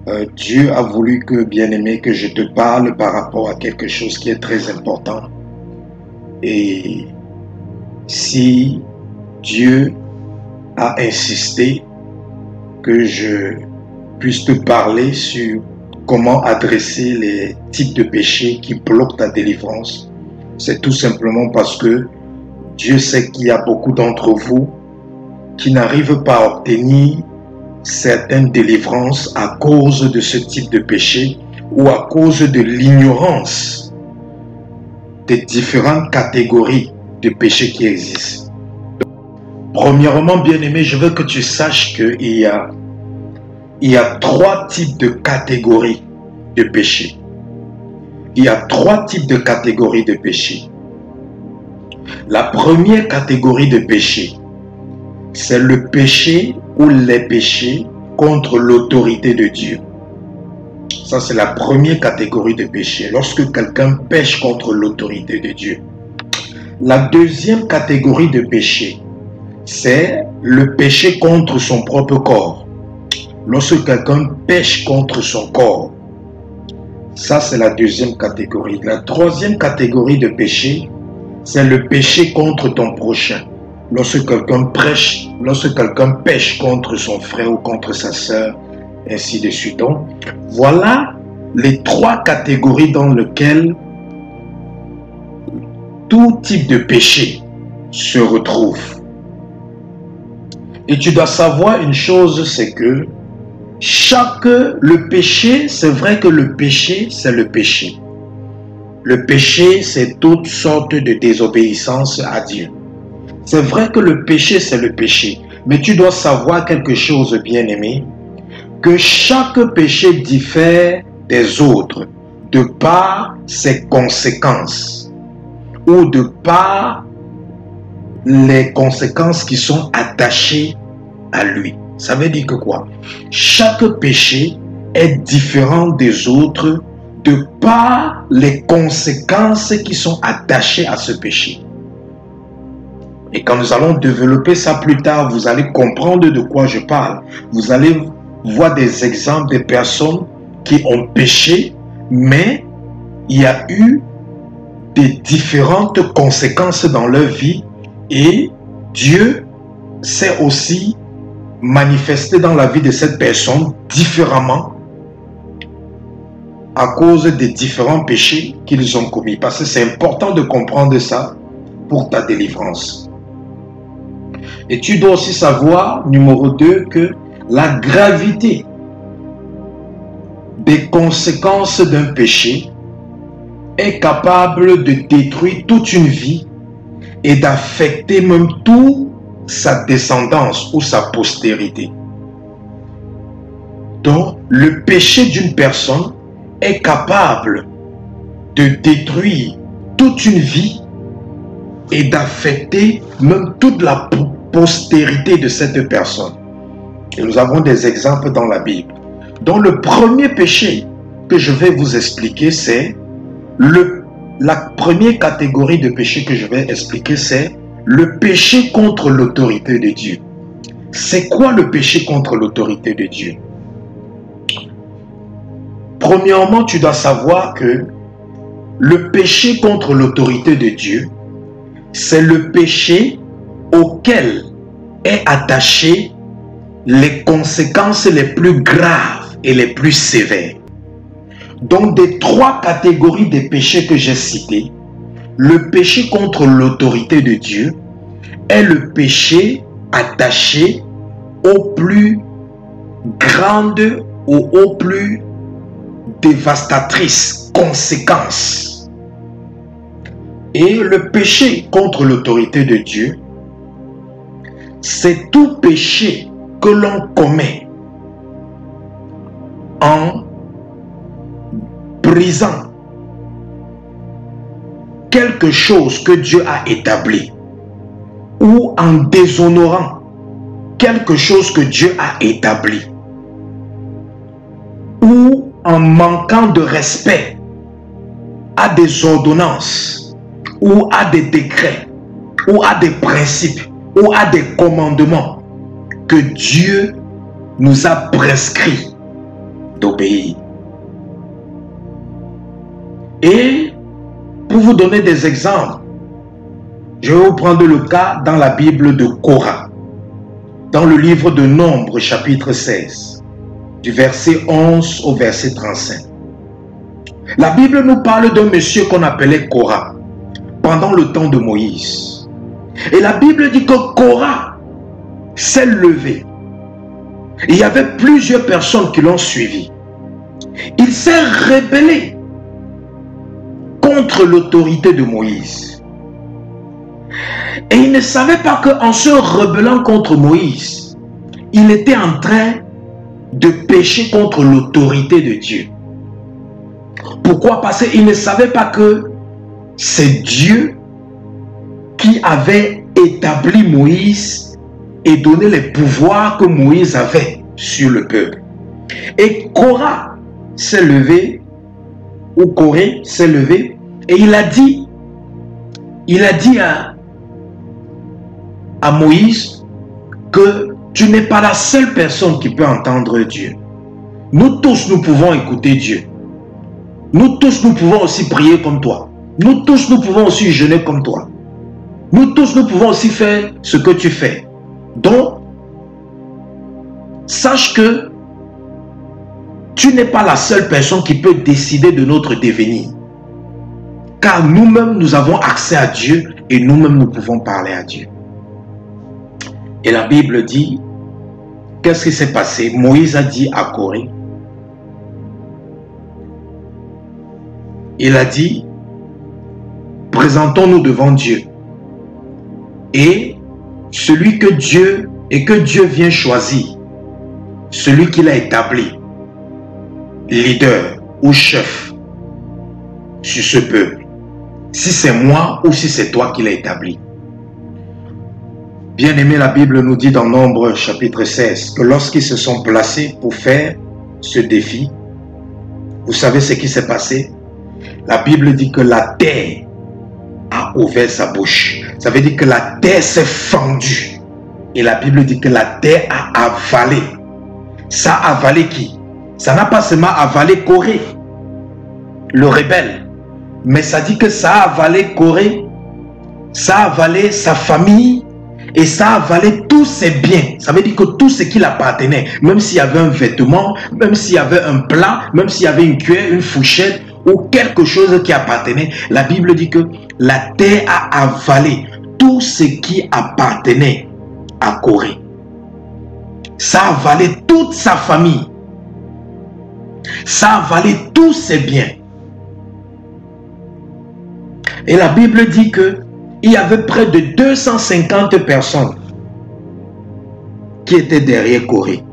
Dieu a voulu que, bien-aimé, que je te parle par rapport à quelque chose qui est très important. Et si Dieu a insisté que je puisse te parler sur comment adresser les types de péchés qui bloquent ta délivrance, c'est tout simplement parce que Dieu sait qu'il y a beaucoup d'entre vous qui n'arrivent pas à obtenir certaines délivrances à cause de ce type de péché ou à cause de l'ignorance des différentes catégories de péchés qui existent. Premièrement, bien-aimé, je veux que tu saches qu'il y a trois types de catégories de péchés. Il y a trois types de catégories de péchés. La première catégorie de péché, c'est le péché ou les péchés contre l'autorité de Dieu. Ça, c'est la première catégorie de péché, lorsque quelqu'un pêche contre l'autorité de Dieu. La deuxième catégorie de péché, c'est le péché contre son propre corps. Lorsque quelqu'un pêche contre son corps, ça c'est la deuxième catégorie. La troisième catégorie de péché, c'est le péché contre ton prochain. Lorsque quelqu'un pêche contre son frère ou contre sa sœur, ainsi de suite. Donc, voilà les trois catégories dans lesquelles tout type de péché se retrouve. Et tu dois savoir une chose, c'est que le péché, c'est vrai que le péché, c'est le péché. Le péché, c'est toute sorte de désobéissance à Dieu. C'est vrai que le péché, c'est le péché. Mais tu dois savoir quelque chose, bien-aimé, que chaque péché diffère des autres de par ses conséquences ou de par les conséquences qui sont attachées à lui. Ça veut dire que quoi? Chaque péché est différent des autres de par les conséquences qui sont attachées à ce péché. Et quand nous allons développer ça plus tard, vous allez comprendre de quoi je parle. Vous allez voir des exemples de personnes qui ont péché, mais il y a eu des différentes conséquences dans leur vie et Dieu s'est aussi manifesté dans la vie de cette personne différemment à cause des différents péchés qu'ils ont commis. Parce que c'est important de comprendre ça pour ta délivrance. Et tu dois aussi savoir, numéro 2, que la gravité des conséquences d'un péché est capable de détruire toute une vie et d'affecter même toute sa descendance ou sa postérité. Donc, le péché d'une personne est capable de détruire toute une vie et d'affecter même toute la postérité de cette personne. Et nous avons des exemples dans la Bible. Donc le premier péché que je vais vous expliquer, c'est la première catégorie de péché que je vais expliquer, c'est le péché contre l'autorité de Dieu. C'est quoi le péché contre l'autorité de Dieu? Premièrement, tu dois savoir que le péché contre l'autorité de Dieu, c'est le péché auquel est attaché les conséquences les plus graves et les plus sévères. Donc, des trois catégories de péchés que j'ai cités, le péché contre l'autorité de Dieu est le péché attaché aux plus grandes ou aux plus dévastatrices conséquences. Et le péché contre l'autorité de Dieu, c'est tout péché que l'on commet en brisant quelque chose que Dieu a établi ou en déshonorant quelque chose que Dieu a établi ou en manquant de respect à des ordonnances ou à des décrets ou à des principes ou à des commandements que Dieu nous a prescrits d'obéir. Et pour vous donner des exemples, je vais vous prendre le cas dans la Bible de Korah, dans le livre de Nombres, chapitre 16, du verset 11 au verset 35. La Bible nous parle d'un monsieur qu'on appelait Korah, pendant le temps de Moïse. Et la Bible dit que Korah s'est levé. Il y avait plusieurs personnes qui l'ont suivi. Il s'est rébellé contre l'autorité de Moïse. Et il ne savait pas qu'en se rebellant contre Moïse, il était en train de pécher contre l'autorité de Dieu. Pourquoi? Parce qu'il ne savait pas que c'est Dieu qui avait établi Moïse et donné les pouvoirs que Moïse avait sur le peuple. Et Korah s'est levé, ou Corée s'est levé, et il a dit à Moïse que tu n'es pas la seule personne qui peut entendre Dieu. Nous tous, nous pouvons écouter Dieu. Nous tous, nous pouvons aussi prier comme toi. Nous tous, nous pouvons aussi jeûner comme toi. Nous tous, nous pouvons aussi faire ce que tu fais. Donc, sache que tu n'es pas la seule personne qui peut décider de notre devenir. Car nous-mêmes, nous avons accès à Dieu et nous-mêmes, nous pouvons parler à Dieu. Et la Bible dit, qu'est-ce qui s'est passé? Moïse a dit à Corée, il a dit, présentons-nous devant Dieu. Et celui que Dieu vient choisir, celui qu'il a établi, leader ou chef sur ce peuple, si c'est moi ou si c'est toi qui l'as établi. Bien aimé, la Bible nous dit dans Nombres chapitre 16 que lorsqu'ils se sont placés pour faire ce défi, vous savez ce qui s'est passé? La Bible dit que la terre a ouvert sa bouche. Ça veut dire que la terre s'est fendue. Et la Bible dit que la terre a avalé. Ça a avalé qui? Ça n'a pas seulement avalé Corée, le rebelle, mais ça dit que ça a avalé Corée, ça a avalé sa famille et ça a avalé tous ses biens. Ça veut dire que tout ce qui l'appartenait, même s'il y avait un vêtement, même s'il y avait un plat, même s'il y avait une cuillère, une fourchette ou quelque chose qui appartenait, la Bible dit que la terre a avalé tout ce qui appartenait à Corée. Ça a avalé toute sa famille. Ça a avalé tous ses biens. Et la Bible dit que il y avait près de 250 personnes qui étaient derrière Corée.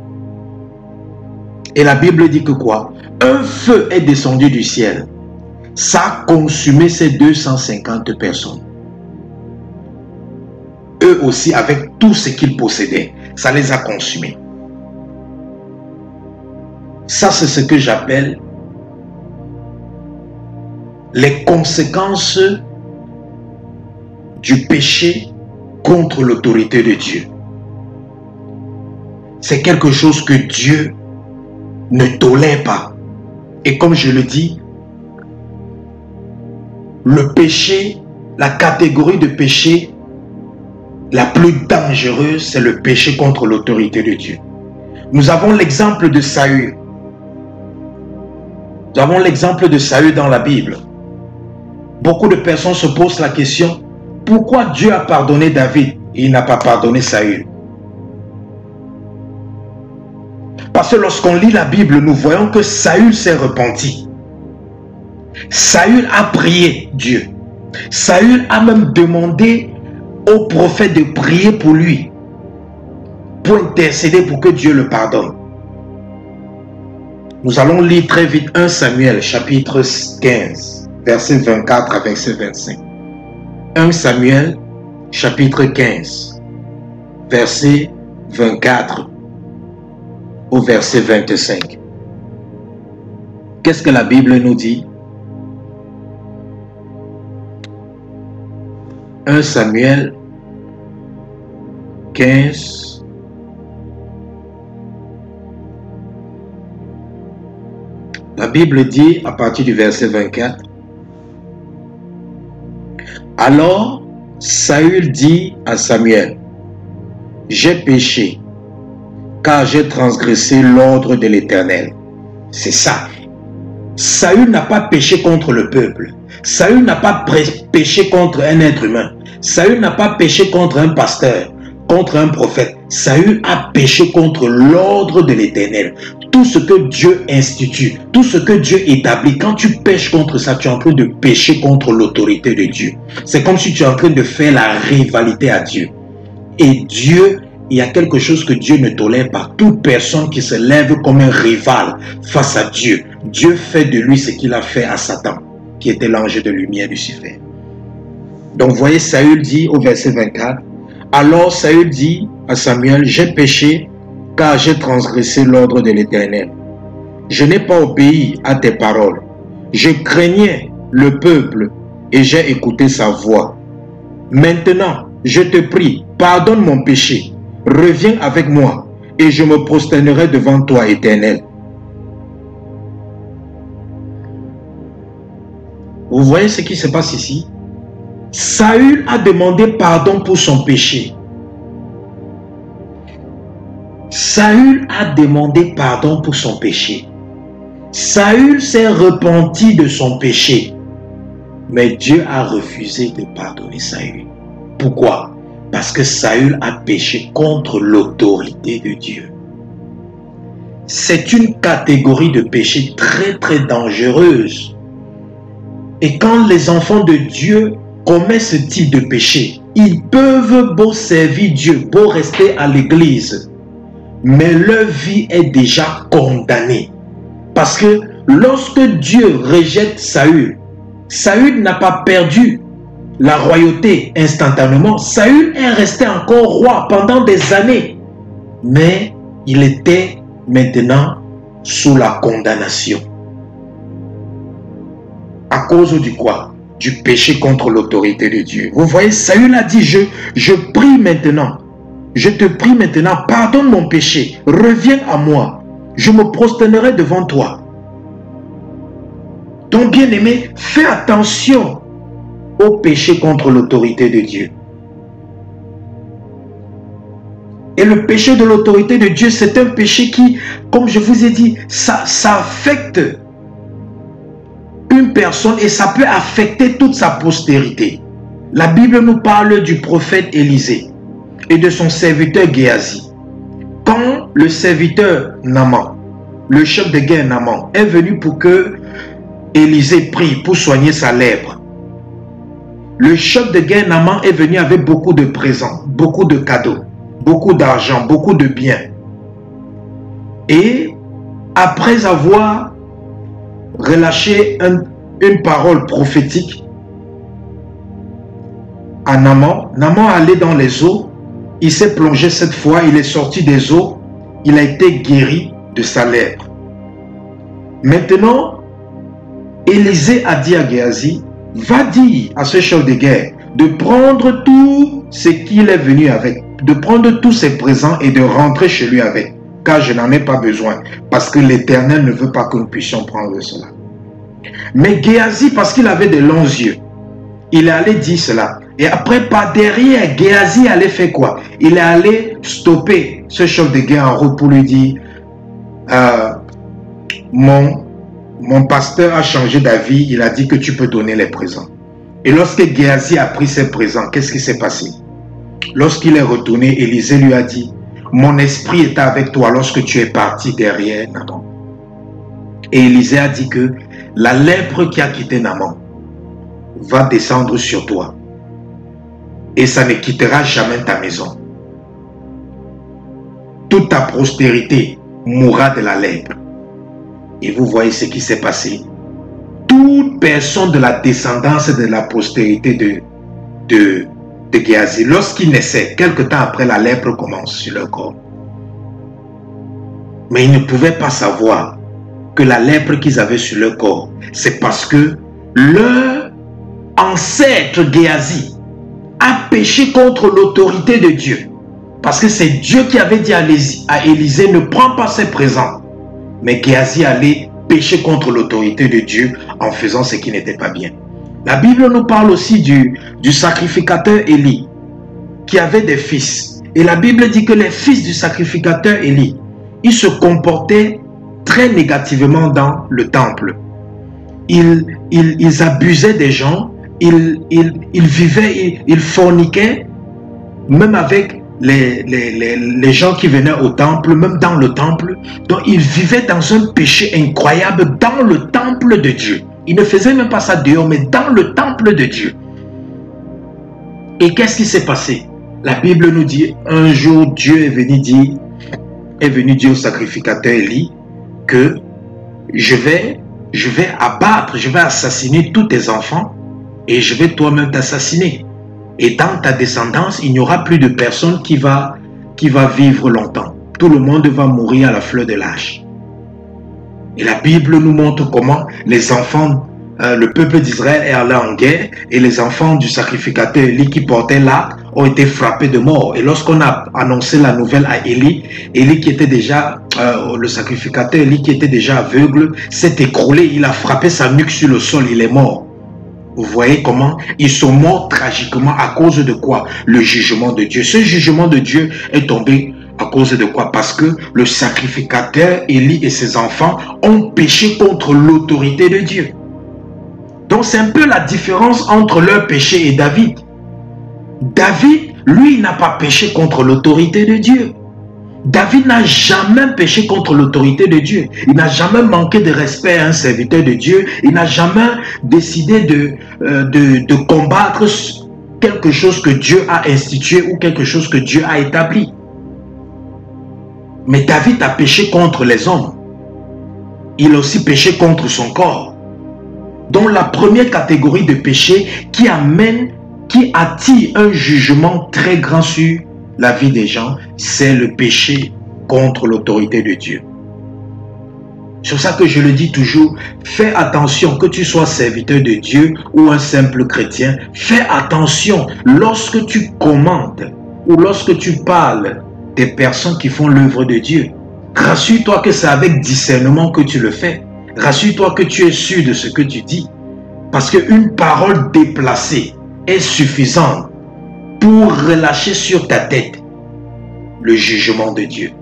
Et la Bible dit que quoi? Un feu est descendu du ciel. Ça a consumé ces 250 personnes. Eux aussi, avec tout ce qu'ils possédaient, ça les a consumés. Ça, c'est ce que j'appelle les conséquences du péché contre l'autorité de Dieu. C'est quelque chose que Dieu ne tolère pas. Et comme je le dis, le péché, la catégorie de péché la plus dangereuse, c'est le péché contre l'autorité de Dieu. Nous avons l'exemple de Saül. Nous avons l'exemple de Saül dans la Bible. Beaucoup de personnes se posent la question, pourquoi Dieu a pardonné David et il n'a pas pardonné Saül? Parce que lorsqu'on lit la Bible, nous voyons que Saül s'est repenti. Saül a prié Dieu. Saül a même demandé au prophète de prier pour lui, pour intercéder pour que Dieu le pardonne. Nous allons lire très vite 1 Samuel chapitre 15, verset 24 à verset 25. 1 Samuel chapitre 15, verset 24 au verset 25. Qu'est-ce que la Bible nous dit? 1 Samuel 15, La Bible dit à partir du verset 24, « Alors Saül dit à Samuel, « J'ai péché, car j'ai transgressé l'ordre de l'Éternel. » C'est ça. Saül n'a pas péché contre le peuple. Saül n'a pas péché contre un être humain. Saül n'a pas péché contre un pasteur, contre un prophète. Saül a péché contre l'ordre de l'Éternel. Tout ce que Dieu institue, tout ce que Dieu établit, quand tu pêches contre ça, tu es en train de pécher contre l'autorité de Dieu. C'est comme si tu es en train de faire la rivalité à Dieu. Et Dieu, il y a quelque chose que Dieu ne tolère pas. Toute personne qui se lève comme un rival face à Dieu, Dieu fait de lui ce qu'il a fait à Satan, qui était l'ange de lumière Lucifer. Donc voyez, Saül dit au verset 24, « Alors Saül dit à Samuel, « J'ai péché, car j'ai transgressé l'ordre de l'Éternel. Je n'ai pas obéi à tes paroles. Je craignais le peuple et j'ai écouté sa voix. Maintenant, je te prie, pardonne mon péché. Reviens avec moi et je me prosternerai devant toi, Éternel. » Vous voyez ce qui se passe ici? Saül a demandé pardon pour son péché. Saül a demandé pardon pour son péché. Saül s'est repenti de son péché. Mais Dieu a refusé de pardonner Saül. Pourquoi? Parce que Saül a péché contre l'autorité de Dieu. C'est une catégorie de péché très très dangereuse. Et quand les enfants de Dieu commettent ce type de péché, ils peuvent beau servir Dieu, beau rester à l'église, mais leur vie est déjà condamnée. Parce que lorsque Dieu rejette Saül, Saül n'a pas perdu la royauté instantanément. Saül est resté encore roi pendant des années. Mais il était maintenant sous la condamnation. À cause du quoi? Du péché contre l'autorité de Dieu. Vous voyez, Saül a dit, je prie maintenant. Je te prie maintenant, pardonne mon péché. Reviens à moi. Je me prosternerai devant toi. Donc, bien-aimé, fais attention au péché contre l'autorité de Dieu. Et le péché de l'autorité de Dieu, c'est un péché qui, comme je vous ai dit, ça affecte une personne et ça peut affecter toute sa postérité. La Bible nous parle du prophète Élisée et de son serviteur Géasi. Quand le serviteur Naaman, le chef de guerre Naaman, est venu pour que Élisée prie pour soigner sa lèpre, le chef de guerre Naaman est venu avec beaucoup de présents, beaucoup de cadeaux, beaucoup d'argent, beaucoup de biens. Et après avoir relâché une parole prophétique à Naaman, Naaman allait dans les eaux, il s'est plongé cette fois, il est sorti des eaux, il a été guéri de sa lèpre. Maintenant, Élisée a dit à Géasi, va dire à ce chef de guerre de prendre tout ce qu'il est venu avec, de prendre tous ses présents et de rentrer chez lui avec, car je n'en ai pas besoin, parce que l'Éternel ne veut pas que nous puissions prendre cela. Mais Géasi, parce qu'il avait de longs yeux, il est allé dire cela. Et après, par derrière, Géasi allait faire quoi? Il est allé stopper ce chef de guerre en route pour lui dire, mon pasteur a changé d'avis, il a dit que tu peux donner les présents. Et lorsque Géasi a pris ses présents, qu'est-ce qui s'est passé? Lorsqu'il est retourné, Élisée lui a dit, mon esprit était avec toi lorsque tu es parti derrière Naaman. Et Élisée a dit que la lèpre qui a quitté Naaman va descendre sur toi. Et ça ne quittera jamais ta maison. Toute ta postérité mourra de la lèpre. Et vous voyez ce qui s'est passé. Toute personne de la descendance de la postérité de Géasi, lorsqu'il naissait, quelque temps après, la lèpre commence sur leur corps. Mais ils ne pouvaient pas savoir que la lèpre qu'ils avaient sur leur corps, c'est parce que leur ancêtre Géasi a péché contre l'autorité de Dieu. Parce que c'est Dieu qui avait dit à Élisée, ne prends pas ses présents. Mais Géasi allait péché contre l'autorité de Dieu en faisant ce qui n'était pas bien. La Bible nous parle aussi du sacrificateur Élie, qui avait des fils. Et la Bible dit que les fils du sacrificateur Élie, ils se comportaient très négativement dans le temple. Ils abusaient des gens, ils vivaient, ils forniquaient, même avec les gens qui venaient au temple, même dans le temple. Donc ils vivaient dans un péché incroyable dans le temple de Dieu. Ils ne faisaient même pas ça dehors, mais dans le temple de Dieu. Et qu'est-ce qui s'est passé? La Bible nous dit, un jour Dieu est venu dire au sacrificateur Élie que je vais abattre, je vais assassiner tous tes enfants et je vais toi-même t'assassiner. Et dans ta descendance, il n'y aura plus de personne qui va vivre longtemps. Tout le monde va mourir à la fleur de l'âge. Et la Bible nous montre comment les enfants, le peuple d'Israël est allé en guerre et les enfants du sacrificateur Élie qui portait l'arc ont été frappés de mort. Et lorsqu'on a annoncé la nouvelle à Élie, Élie qui était déjà, le sacrificateur Élie qui était déjà aveugle, s'est écroulé, il a frappé sa nuque sur le sol, il est mort. Vous voyez comment ils sont morts tragiquement à cause de quoi? Le jugement de Dieu. Ce jugement de Dieu est tombé à cause de quoi? Parce que le sacrificateur Élie et ses enfants ont péché contre l'autorité de Dieu. Donc c'est un peu la différence entre leur péché et David. David, lui, n'a pas péché contre l'autorité de Dieu. David n'a jamais péché contre l'autorité de Dieu. Il n'a jamais manqué de respect à un serviteur de Dieu. Il n'a jamais décidé de combattre quelque chose que Dieu a institué ou quelque chose que Dieu a établi. Mais David a péché contre les hommes. Il a aussi péché contre son corps. Donc la première catégorie de péché qui attire un jugement très grand sur la vie des gens, c'est le péché contre l'autorité de Dieu. C'est pour ça que je le dis toujours, fais attention, que tu sois serviteur de Dieu ou un simple chrétien, fais attention lorsque tu commandes ou lorsque tu parles des personnes qui font l'œuvre de Dieu. Rassure-toi que c'est avec discernement que tu le fais. Rassure-toi que tu es sûr de ce que tu dis. Parce qu'une parole déplacée est suffisante pour relâcher sur ta tête le jugement de Dieu.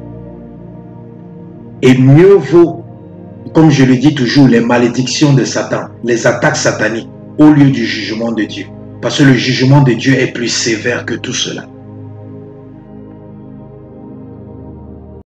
Et mieux vaut, comme je le dis toujours, les malédictions de Satan, les attaques sataniques, au lieu du jugement de Dieu. Parce que le jugement de Dieu est plus sévère que tout cela.